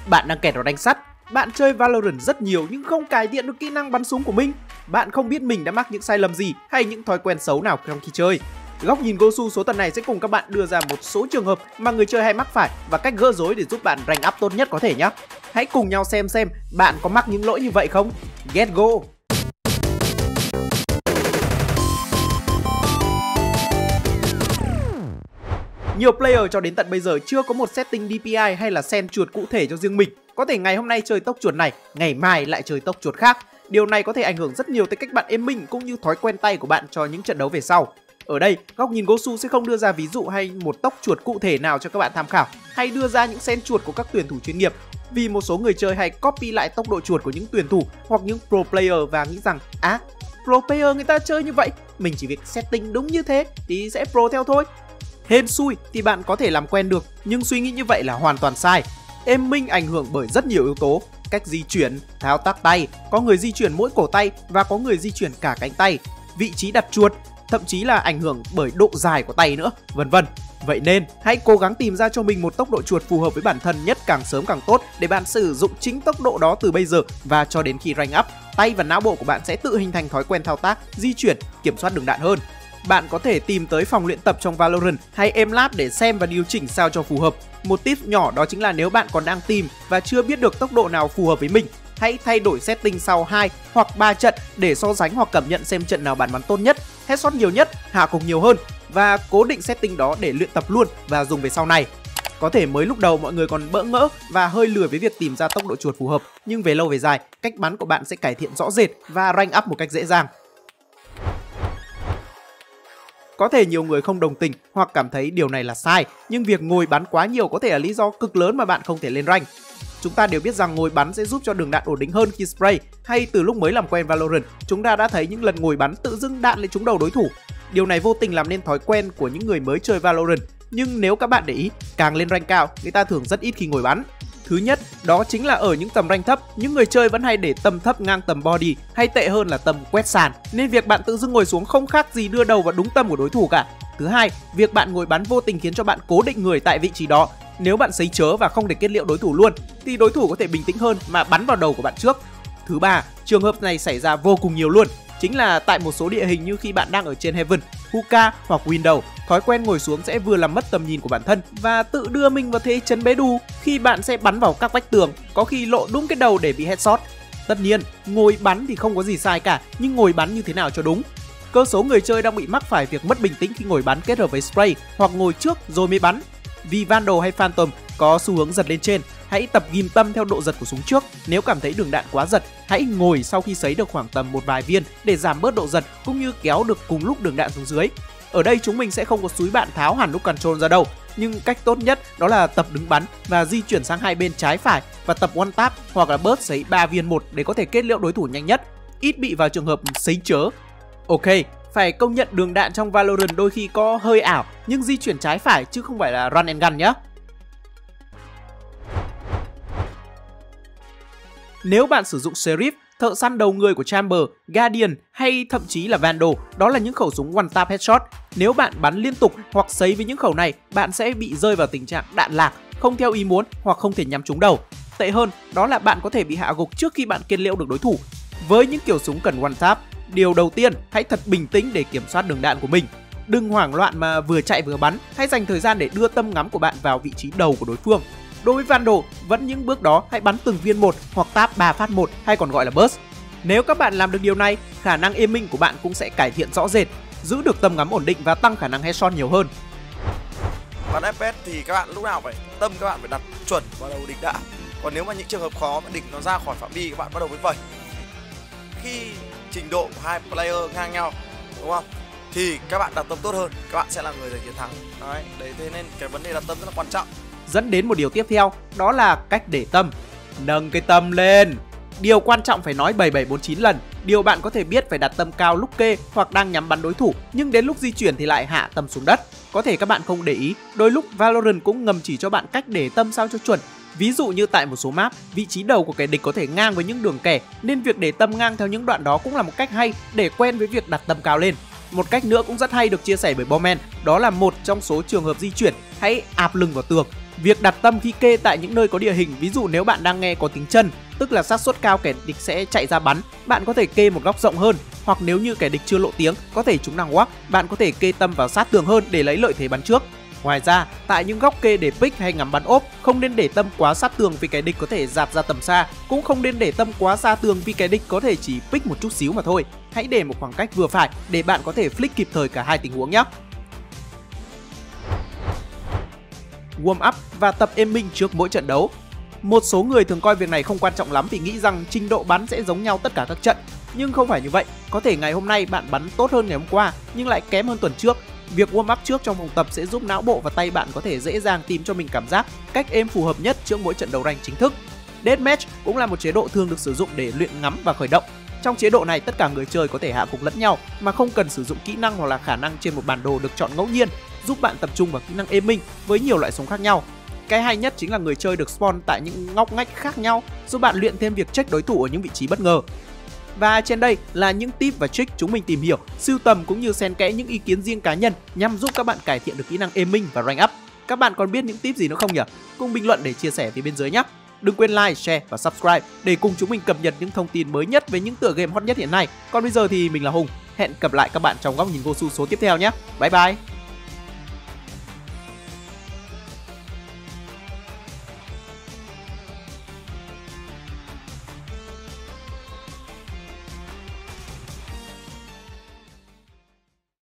Bạn đang kẹt vào đanh sắt. Bạn chơi Valorant rất nhiều nhưng không cải thiện được kỹ năng bắn súng của mình. Bạn không biết mình đã mắc những sai lầm gì hay những thói quen xấu nào trong khi chơi. Góc nhìn Gosu số tuần này sẽ cùng các bạn đưa ra một số trường hợp mà người chơi hay mắc phải và cách gỡ rối để giúp bạn rank up tốt nhất có thể nhé. Hãy cùng nhau xem bạn có mắc những lỗi như vậy không? Get go! Nhiều player cho đến tận bây giờ chưa có một setting DPI hay là sen chuột cụ thể cho riêng mình. Có thể ngày hôm nay chơi tốc chuột này, ngày mai lại chơi tốc chuột khác. Điều này có thể ảnh hưởng rất nhiều tới cách bạn aiming cũng như thói quen tay của bạn cho những trận đấu về sau. Ở đây, góc nhìn Gosu sẽ không đưa ra ví dụ hay một tốc chuột cụ thể nào cho các bạn tham khảo, hay đưa ra những sen chuột của các tuyển thủ chuyên nghiệp. Vì một số người chơi hay copy lại tốc độ chuột của những tuyển thủ hoặc những pro player và nghĩ rằng pro player người ta chơi như vậy, mình chỉ việc setting đúng như thế thì sẽ pro theo thôi. Hên xui thì bạn có thể làm quen được, nhưng suy nghĩ như vậy là hoàn toàn sai. Aiming ảnh hưởng bởi rất nhiều yếu tố: cách di chuyển, thao tác tay, có người di chuyển mỗi cổ tay và có người di chuyển cả cánh tay, vị trí đặt chuột, thậm chí là ảnh hưởng bởi độ dài của tay nữa, vân vân. Vậy nên hãy cố gắng tìm ra cho mình một tốc độ chuột phù hợp với bản thân nhất, càng sớm càng tốt, để bạn sử dụng chính tốc độ đó từ bây giờ và cho đến khi rank up. Tay và não bộ của bạn sẽ tự hình thành thói quen thao tác, di chuyển, kiểm soát đường đạn hơn. Bạn có thể tìm tới phòng luyện tập trong Valorant hay Aimlab để xem và điều chỉnh sao cho phù hợp. Một tip nhỏ đó chính là nếu bạn còn đang tìm và chưa biết được tốc độ nào phù hợp với mình, hãy thay đổi setting sau 2 hoặc 3 trận để so sánh hoặc cảm nhận xem trận nào bạn bắn tốt nhất, headshot nhiều nhất, hạ cục nhiều hơn, và cố định setting đó để luyện tập luôn và dùng về sau này. Có thể mới lúc đầu mọi người còn bỡ ngỡ và hơi lười với việc tìm ra tốc độ chuột phù hợp, nhưng về lâu về dài, cách bắn của bạn sẽ cải thiện rõ rệt và rank up một cách dễ dàng. Có thể nhiều người không đồng tình hoặc cảm thấy điều này là sai, nhưng việc ngồi bắn quá nhiều có thể là lý do cực lớn mà bạn không thể lên rank. Chúng ta đều biết rằng ngồi bắn sẽ giúp cho đường đạn ổn định hơn khi spray, hay từ lúc mới làm quen Valorant, chúng ta đã thấy những lần ngồi bắn tự dưng đạn lại trúng đầu đối thủ. Điều này vô tình làm nên thói quen của những người mới chơi Valorant, nhưng nếu các bạn để ý, càng lên rank cao, người ta thường rất ít khi ngồi bắn. Thứ nhất, đó chính là ở những tầm rank thấp, những người chơi vẫn hay để tầm thấp ngang tầm body, hay tệ hơn là tầm quét sàn, nên việc bạn tự dưng ngồi xuống không khác gì đưa đầu vào đúng tâm của đối thủ cả. Thứ hai, việc bạn ngồi bắn vô tình khiến cho bạn cố định người tại vị trí đó. Nếu bạn sấy chớ và không để kết liễu đối thủ luôn, thì đối thủ có thể bình tĩnh hơn mà bắn vào đầu của bạn trước. Thứ ba, trường hợp này xảy ra vô cùng nhiều luôn, chính là tại một số địa hình như khi bạn đang ở trên Heaven, Hookah hoặc Window, thói quen ngồi xuống sẽ vừa làm mất tầm nhìn của bản thân và tự đưa mình vào thế chấn bế đù khi bạn sẽ bắn vào các vách tường, có khi lộ đúng cái đầu để bị headshot. Tất nhiên, ngồi bắn thì không có gì sai cả, nhưng ngồi bắn như thế nào cho đúng. Cơ số người chơi đang bị mắc phải việc mất bình tĩnh khi ngồi bắn kết hợp với spray hoặc ngồi trước rồi mới bắn. Vì Vandal hay Phantom có xu hướng giật lên trên, hãy tập ghim tâm theo độ giật của súng trước. Nếu cảm thấy đường đạn quá giật, hãy ngồi sau khi sấy được khoảng tầm một vài viên để giảm bớt độ giật cũng như kéo được cùng lúc đường đạn xuống dưới. Ở đây chúng mình sẽ không có xúi bạn tháo hẳn nút control ra đâu, nhưng cách tốt nhất đó là tập đứng bắn và di chuyển sang hai bên trái phải và tập one tap hoặc là bớt sấy 3 viên một để có thể kết liễu đối thủ nhanh nhất, ít bị vào trường hợp sấy chớ. Ok, phải công nhận đường đạn trong Valorant đôi khi có hơi ảo, nhưng di chuyển trái phải chứ không phải là run and gun nhé. Nếu bạn sử dụng Sheriff, thợ săn đầu người của Chamber, Guardian hay thậm chí là Vandal, đó là những khẩu súng one tap headshot. Nếu bạn bắn liên tục hoặc sấy với những khẩu này, bạn sẽ bị rơi vào tình trạng đạn lạc, không theo ý muốn hoặc không thể nhắm trúng đầu. Tệ hơn, đó là bạn có thể bị hạ gục trước khi bạn kết liễu được đối thủ. Với những kiểu súng cần one tap, điều đầu tiên, hãy thật bình tĩnh để kiểm soát đường đạn của mình. Đừng hoảng loạn mà vừa chạy vừa bắn, hãy dành thời gian để đưa tâm ngắm của bạn vào vị trí đầu của đối phương. Đối với Vandal, vẫn những bước đó, hãy bắn từng viên một hoặc tap 3 phát một hay còn gọi là burst. Nếu các bạn làm được điều này, khả năng aiming của bạn cũng sẽ cải thiện rõ rệt, giữ được tầm ngắm ổn định và tăng khả năng headshot nhiều hơn. Bắn FPS thì các bạn lúc nào phải tâm các bạn phải đặt chuẩn vào đầu địch đã. Còn nếu mà những trường hợp khó mà địch nó ra khỏi phạm vi, các bạn bắt đầu với vẩy. Khi trình độ của hai player ngang nhau, đúng không? Thì các bạn đặt tâm tốt hơn, các bạn sẽ là người giành chiến thắng. Đấy, thế nên cái vấn đề đặt tâm rất là quan trọng. Dẫn đến một điều tiếp theo, đó là cách để tâm. Nâng cái tâm lên. Điều quan trọng phải nói 7749 lần. Điều bạn có thể biết phải đặt tâm cao lúc kê hoặc đang nhắm bắn đối thủ, nhưng đến lúc di chuyển thì lại hạ tâm xuống đất. Có thể các bạn không để ý, đôi lúc Valorant cũng ngầm chỉ cho bạn cách để tâm sao cho chuẩn. Ví dụ như tại một số map, vị trí đầu của kẻ địch có thể ngang với những đường kẻ, nên việc để tâm ngang theo những đoạn đó cũng là một cách hay để quen với việc đặt tâm cao lên. Một cách nữa cũng rất hay được chia sẻ bởi Bowman, đó là một trong số trường hợp di chuyển, hãy áp lưng vào tường. Việc đặt tâm khi kê tại những nơi có địa hình, ví dụ nếu bạn đang nghe có tiếng chân, tức là xác suất cao kẻ địch sẽ chạy ra bắn, bạn có thể kê một góc rộng hơn, hoặc nếu như kẻ địch chưa lộ tiếng, có thể chúng đang walk, bạn có thể kê tâm vào sát tường hơn để lấy lợi thế bắn trước. Ngoài ra, tại những góc kê để pick hay ngắm bắn ốp, không nên để tâm quá sát tường vì kẻ địch có thể dạt ra tầm xa, cũng không nên để tâm quá xa tường vì kẻ địch có thể chỉ pick một chút xíu mà thôi. Hãy để một khoảng cách vừa phải để bạn có thể flick kịp thời cả hai tình huống nhé. Warm up và tập aiming trước mỗi trận đấu. Một số người thường coi việc này không quan trọng lắm vì nghĩ rằng trình độ bắn sẽ giống nhau tất cả các trận, nhưng không phải như vậy. Có thể ngày hôm nay bạn bắn tốt hơn ngày hôm qua nhưng lại kém hơn tuần trước. Việc warm up trước trong phòng tập sẽ giúp não bộ và tay bạn có thể dễ dàng tìm cho mình cảm giác, cách aim phù hợp nhất trước mỗi trận đấu rank chính thức. Deathmatch cũng là một chế độ thường được sử dụng để luyện ngắm và khởi động. Trong chế độ này, tất cả người chơi có thể hạ gục lẫn nhau mà không cần sử dụng kỹ năng hoặc là khả năng trên một bản đồ được chọn ngẫu nhiên, giúp bạn tập trung vào kỹ năng aiming với nhiều loại súng khác nhau. Cái hay nhất chính là người chơi được spawn tại những ngóc ngách khác nhau, giúp bạn luyện thêm việc check đối thủ ở những vị trí bất ngờ. Và trên đây là những tip và trick chúng mình tìm hiểu, sưu tầm cũng như xen kẽ những ý kiến riêng cá nhân nhằm giúp các bạn cải thiện được kỹ năng aiming và rank up. Các bạn còn biết những tip gì nữa không nhỉ? Cùng bình luận để chia sẻ phía bên dưới nhé. Đừng quên like, share và subscribe để cùng chúng mình cập nhật những thông tin mới nhất về những tựa game hot nhất hiện nay. Còn bây giờ thì mình là Hùng, hẹn gặp lại các bạn trong góc nhìn Gosu số tiếp theo nhé. Bye bye.